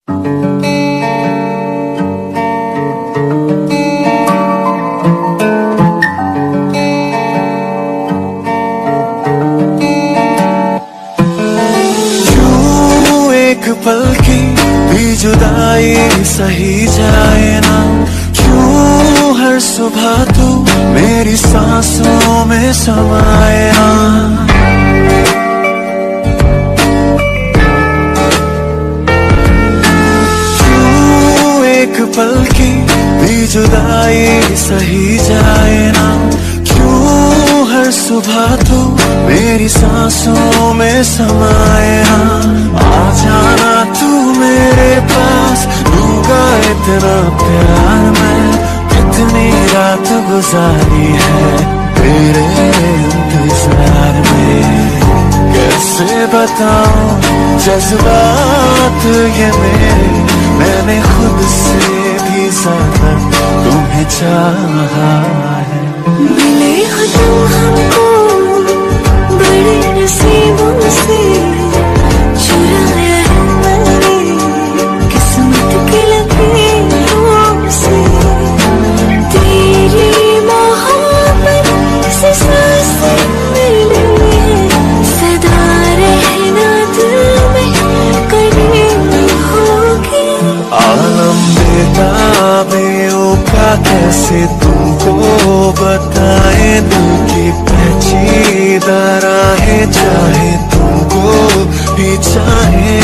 एक पल की भी जुदाई सही जाए ना, क्यों हर सुबह तू मेरी सांसों में समाए ना। क्यों एक पल की भी जुदाई सही जाए ना, क्यों हर सुबह तू मेरी सांसों में समाए ना। आ जाना तू मेरे पास, दूंगा इतना प्यार मैं, कितनी रात गुजारी है तेरे इंतजार में। कैसे बताऊं जज्बात ये मेरे, मैंने खुद से भी ज्यादा तुम्हें चाहा है। मिले हो तुम हमको बड़े नसीबों से, चुराया है मैंने किस्मत की लकीरों से। तेरी मोहब्बत से सांसें मिली है, सदा रहना दिल में करीब होगी। आलम बेताबियों का कैसे तुमको बताए, दिल की पेचीदा राहें चाहे तुमको भी चाहे।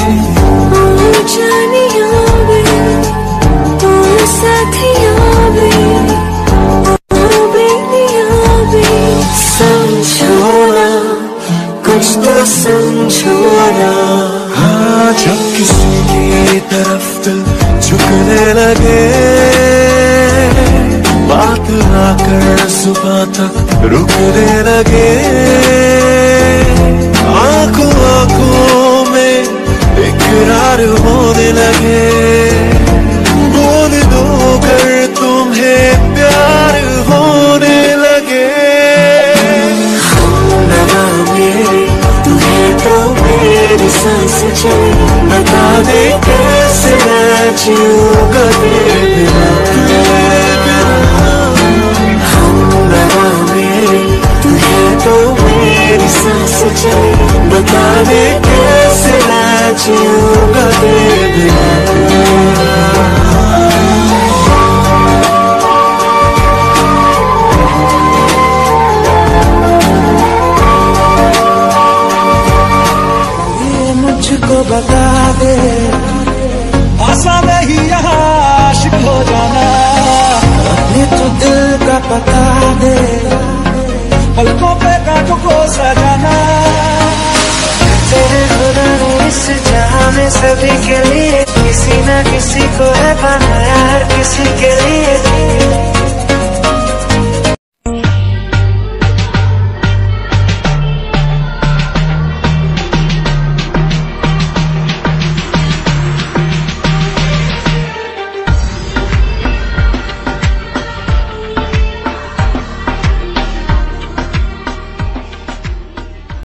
जानिया भी ओ साथिया भी ओ बेनिया भी, समझो ना कुछ तो समझो ना। हाँ जब किसी की तरफ दिल झुकने लगे, बात आकर सुबह तक रुकने लगे। आंखों आंखों में इकरार होने लगे, बोल दो कर तुम्हें प्यार होने लगे। लगा मेरे तू है तो मेरी सांस चले, बता दे कैसे मैं जीऊंगा तेरे बिना। लगा मेरे तू है तो मेरी सांस चले, बता दे कैसे मैं जीऊंगा तेरे बिना। मुझको बता दे, आसान नहीं यहाँ आशिक हो जाना। अपने तो दिल का पता दे, पलकों पे कांटों को सजाना। तेरे खुदा ने इस जहां में सभी के लिए किसी न किसी को है बनाया, हर किसी के लिए